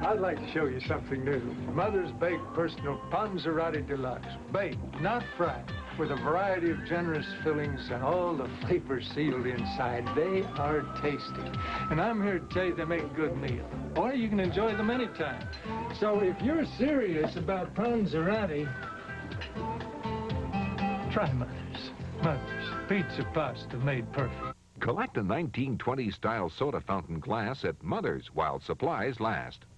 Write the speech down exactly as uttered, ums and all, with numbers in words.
I'd like to show you something new. Mother's Baked Personal Panzerotti Deluxe. Baked, not fried, with a variety of generous fillings and all the flavors sealed inside. They are tasty. And I'm here to tell you they make a good meal. Or you can enjoy them anytime. So if you're serious about Panzerotti, try Mother's. Mother's. Pizza pasta made perfect. Collect a nineteen twenties style soda fountain glass at Mother's while supplies last.